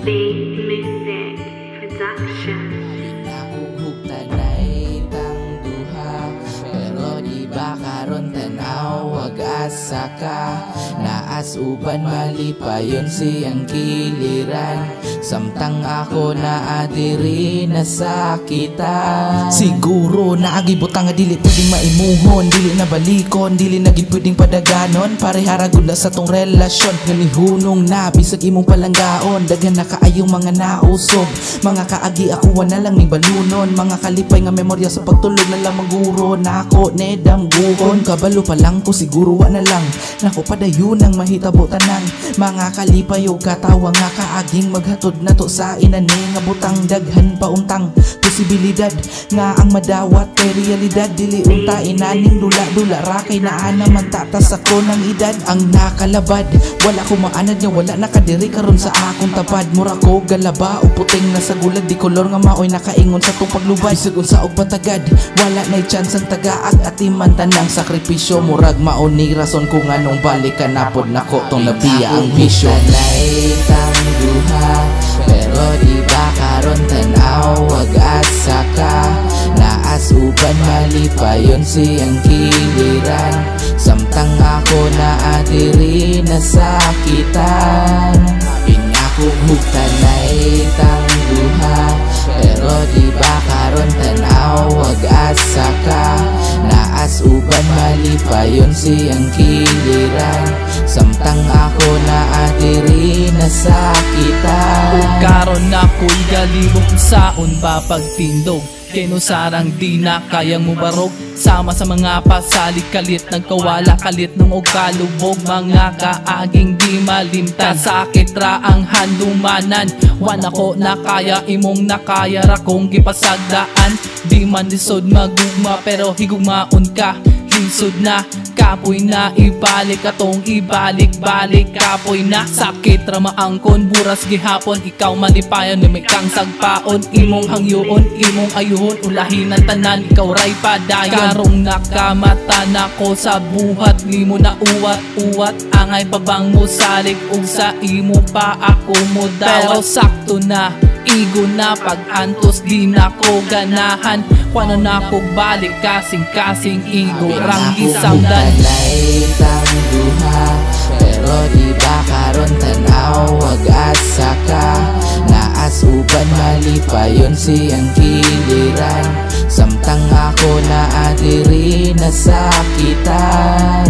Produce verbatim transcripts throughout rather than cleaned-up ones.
Beat Music Production. Nakuhugtanay tang duha, pero di ba karon tanaw wag asa ka. Naas uban malipayon siyang kiliran, samtang ako na adiri nasakitan. Siguro naagibutang nga dili pwedeng maimuhon, dili na balikon, dili na gid pwedeng padaganon. Parehara gud na sa tong relasyon, ganihunong na bisag imong palanggaon. Daghan na kaayong mga nausob, mga kaagi ako na lang ni balunon. Mga kalipay nga memorya sa pagtulog na lang maguro. Nako nedam guhon, kabalo pa lang ko siguro wa na lang. Nako padayon ang mahitabo tanan, mga kalipay o katawa nga kaaging maghatod na to sa inani nga butang. Daghan pa untang posibilidad nga ang madawat kay realidad. Dili unta inaning dula-dula ra kay naa naman tatas ako ng edad. Ang nakalabad wala ko maanad nga wala nakadiri karon sa akong tapad. Mura ko galaba o puting nasa gulad, di kolor nga maoy nakaingon sa tong paglubad. Bisag unsa og patagad wala nay chance ang tagaag at iman tanang sakripisyo. Murag mauni rason kung anong balikan napod nako tong nabiya ang bisyo. Tanay tang duha, pero di ba karon tanaw wag asa ka. Naas uban malipayon siyang kiliran, samtang ako na adiri nasakitan. Pinakuhugtanay tang duha, pero di ba karon tanaw wag asa ka. Naas uban malipayon siyang kiliran, samtang ako na adiri nasakitan. Kung karon ako'y galibok saon pa pagtindog, keno sarang di na kayang mubarog. Sama sa mga pasalig kalit, nagkawala kalit ng og kalubog. Mga kaaging di malimtan, sakit ra ang handumanan. Wan ako na kaya imong nakaya ra kong gipasagdaan. Di man lisod magugma pero higugmaon ka, lisod na kapoy na ibalik atong ibalik-balik. Kapoy na sakit ra maangkon, buras gihapon ikaw malipayon ni may kang sagpaon. Imong hangyoon, imong ayuhon, ulahin ang tanan, ikaw ray padayon. Karong nakamata na ko sa buhat, di mo na uwat-uwat. Angay pa bang mo salig ug sa imo pa ako mo dawat. Pero sakto na igo na pag-antos, di na ko ganahan. Kwano na ko balik kasing-kasing igo rang gisamdan. Tanay tang duha, pero di ba karon tanaw wag asa ka. Naas uban malipayon siyang kiliran, samtang ako na adiri nasakitan.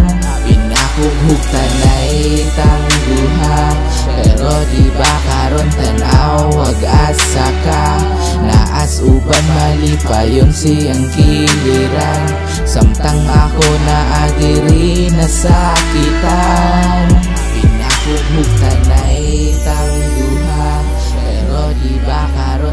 Pinakuhugtanay tang duha, pero di ba karon tanaw wag asa ka. Naas uban malipayon siyang kiliran, samtang ako na adiri nasakitan. Pinakuhugtanay tang duha, pero di ba karon